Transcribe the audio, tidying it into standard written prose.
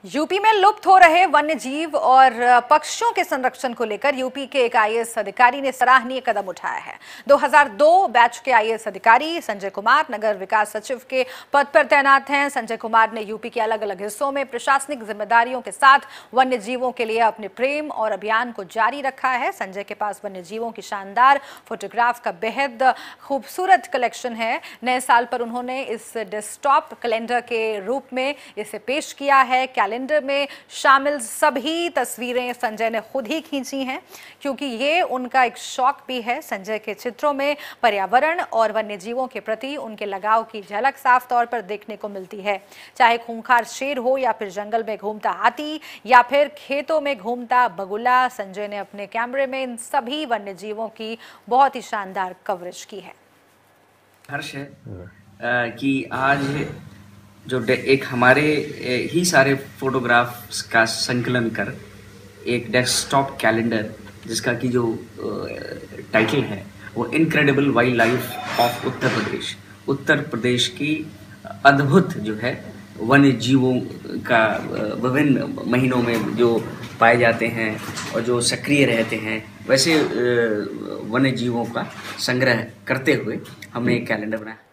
UP में लुप्त हो रहे वन्य जीव और पक्षियों के संरक्षण को लेकर यूपी के एक आईएएस अधिकारी ने सराहनीय कदम उठाया है। 2002 बैच के आईएएस अधिकारी संजय कुमार नगर विकास सचिव के पद पर तैनात हैं। संजय कुमार ने यूपी के अलग अलग हिस्सों में प्रशासनिक जिम्मेदारियों के साथ वन्य जीवों के लिए अपने प्रेम और अभियान को जारी रखा है। संजय के पास वन्य जीवों की शानदार फोटोग्राफ का बेहद खूबसूरत कलेक्शन है। नए साल पर उन्होंने इस डेस्कटॉप कैलेंडर के रूप में इसे पेश किया है। कैलेंडर में शामिल सभी तस्वीरें संजय ने खुद ही खींची हैं, क्योंकि ये उनका एक शौक भी है। संजय के चित्रों में पर्यावरण और वन्य जीवों के प्रति उनके लगाव की झलक साफ तौर पर देखने को मिलती है। चाहे खूंखार शेर हो या फिर जंगल में घूमता हाथी या फिर खेतों में घूमता बगुला, संजय ने अपने कैमरे में इन सभी वन्य जीवों की बहुत ही शानदार कवरेज की है। हर्ष है कि आज जो एक हमारे ही सारे फोटोग्राफ्स का संकलन कर एक डेस्कटॉप कैलेंडर, जिसका कि जो टाइटल है वो incredible wildlife of Uttar Pradesh की अद्भुत जो है वन्य जीवों का विभिन्न महीनों में जो पाए जाते हैं और जो सक्रिय रहते हैं, वैसे वन्य जीवों का संग्रह करते हुए हमने एक कैलेंडर बनाया।